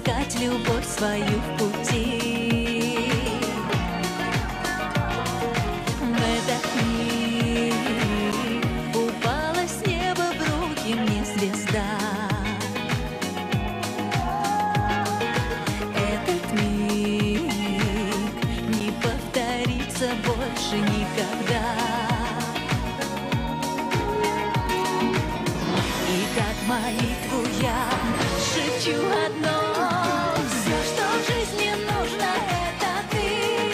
искать любовь свою в пути. В этот миг упала с неба в руки мне звезда. Этот миг не повторится больше никогда. И как молитву я шепчу одно: все, что в жизни нужно, это ты,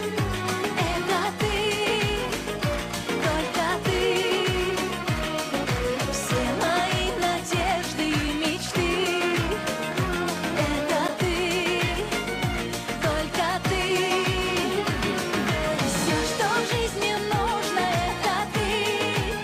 только ты. Все мои надежды и мечты — это ты, только ты. Все, что в жизни нужно, это ты,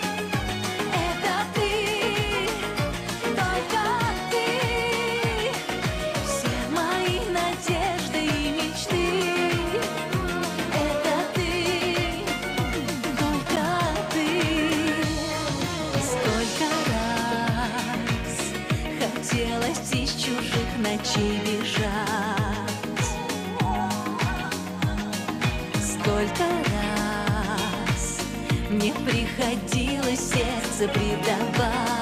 только ты. Все мои надежды и мечты — это ты, только ты. Сколько раз хотелось из чужих ночей бежать, сколько раз мне приходилось сердце предавать.